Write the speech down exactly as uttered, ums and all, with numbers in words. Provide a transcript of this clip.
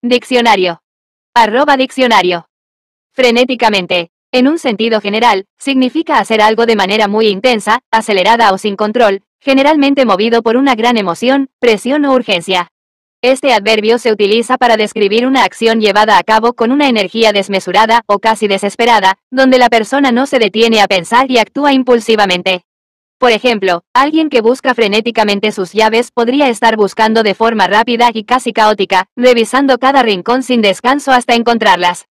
Diccionario. Arroba diccionario. Frenéticamente. En un sentido general, significa hacer algo de manera muy intensa, acelerada o sin control, generalmente movido por una gran emoción, presión o urgencia. Este adverbio se utiliza para describir una acción llevada a cabo con una energía desmesurada o casi desesperada, donde la persona no se detiene a pensar y actúa impulsivamente. Por ejemplo, alguien que busca frenéticamente sus llaves podría estar buscando de forma rápida y casi caótica, revisando cada rincón sin descanso hasta encontrarlas.